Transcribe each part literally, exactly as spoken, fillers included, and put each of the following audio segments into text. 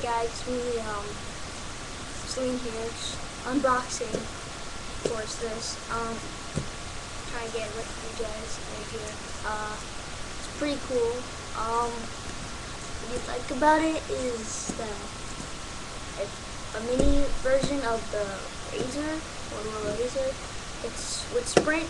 guys, it's me, um, Celine here, just unboxing, of course, this, um, trying to get it with you guys right here. Uh, it's pretty cool. Um, what you like about it is that it's a mini version of the Razr, Motorola Razr. It's with Sprint,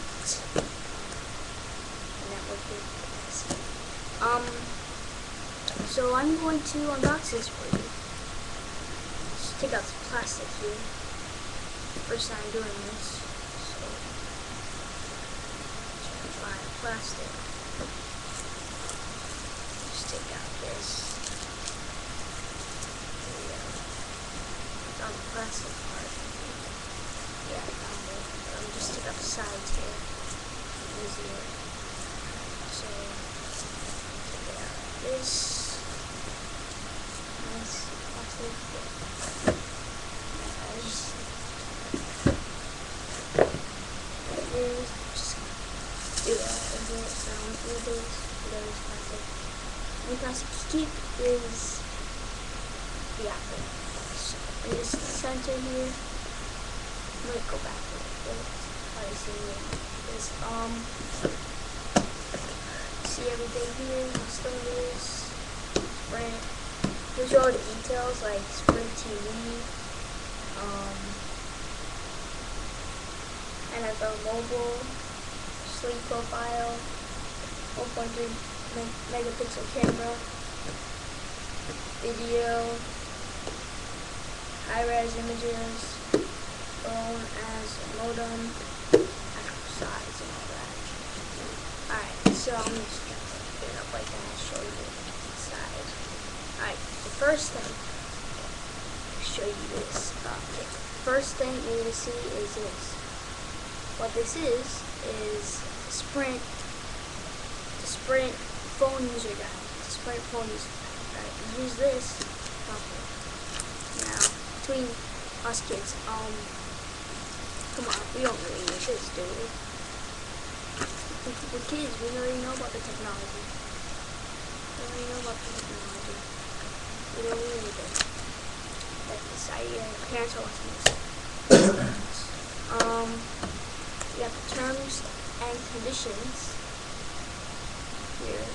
and that would be nice. Um, so I'm going to unbox this for you. Just take out the plastic here. First time doing this, so try to find plastic. Just take out this. There we go. On the plastic part. Yeah, I found it. But I'm just take out the sides here. Easier. So take out this. Nice plastic. Yeah. Just just do that and do it around through those, those plastic. The plastic you keep is the apple. So in this center here, I'm gonna go back a little bit. Probably see it. Is um see everything here, the cylinders, Sprint. Here's all the details like Sprint T V, um N F L Mobile, Sleek Profile, one point three megapixel camera, video, high-res images, phone as a modem, actual size and all that. Alright, so I'm just going to put it up like that and show you inside. Alright, the first thing, I'll show you this. Uh, okay. First thing you're going to see is this. What this is, is Sprint, the Sprint phone user guide, the Sprint phone user guide, right? You use this, okay. Now, between us kids, um, come on, we don't really need this, do we? We're kids, we already know about the technology. We already know about the technology. We don't need anything. That's the side, yeah, parents are watching this. um, You have the terms and conditions here.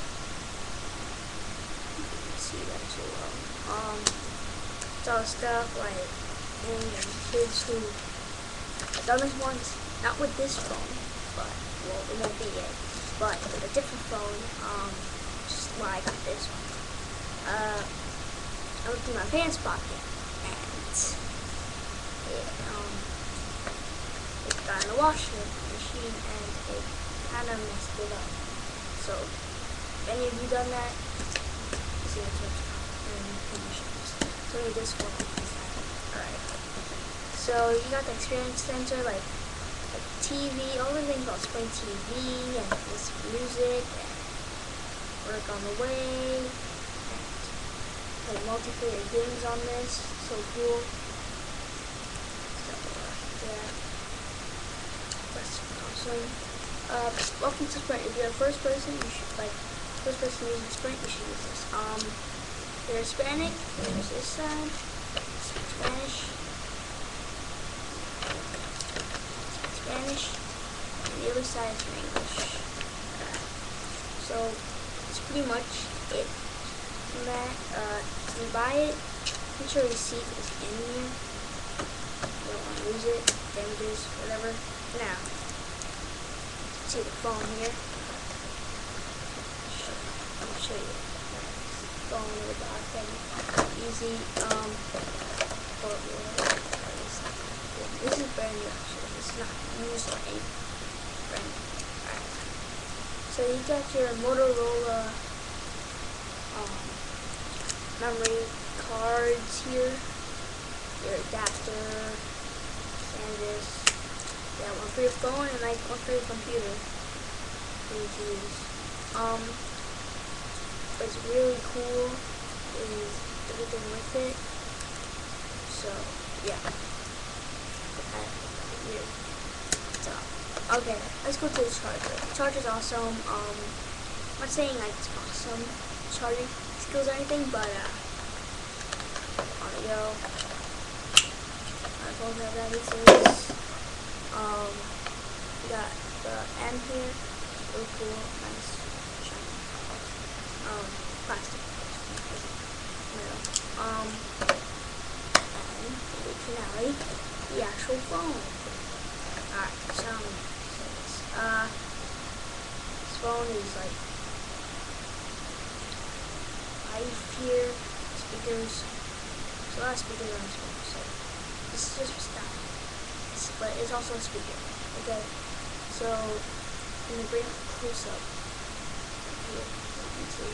You can see that too well. Um, it's all stuff like and kids who have done this once, not with this phone, but well, it won't be it, but with a different phone. Um, just why I got this one. Uh, I looked in my pants pocket and it um. got in the washing machine and it kind of messed it up. So, if any of you done that, see the terms and conditions. So we this one. Alright. So you got the experience center, like, like T V, all the things about Sprint T V and this music and work on the way and like multiplayer games on this. So cool. So uh, yeah. That's awesome. Uh, welcome to Sprint. If you're a first person, you should like first person using Sprint. You should use this. Um, if you're Hispanic, there's this side. Spanish, Spanish, and the other side is for English. Uh, so it's pretty much it. From that, uh, when you buy it, make sure your receipt is in here. You don't want to lose it, damages, whatever. Now, see the phone here. Let me show you. Phone with the thing. Easy. Um, or, this is brand new actually. It's not used or anything. Brand new. Alright. So you got your Motorola um, memory cards here. Your adapter. And this. Yeah, one for your phone and like one for your computer for you to use. Um, what's really cool is everything with it. So yeah, that here. So okay, let's go to the charger. The charger's awesome. Um, I'm not saying like it's awesome charging skills or anything, but uh, audio. I don't know that this is. Um, we got the M here. Really cool, nice, shiny. Um, plastic. Metal. Um, and the finale, the actual phone. Alright, sound. Uh, this phone is like five here, speakers. There's a lot of speakers on this phone, so this is just for style. It's, but it's also a speaker. Okay, so I'm gonna bring up a close up here. You can see.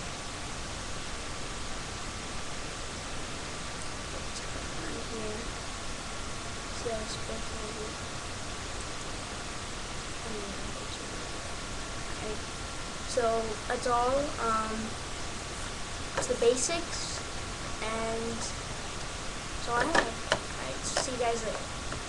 Let's put it on here. See how it's supposed to be. Okay, so that's all. Um, it's the basics, and that's all I have. Alright, see you guys later.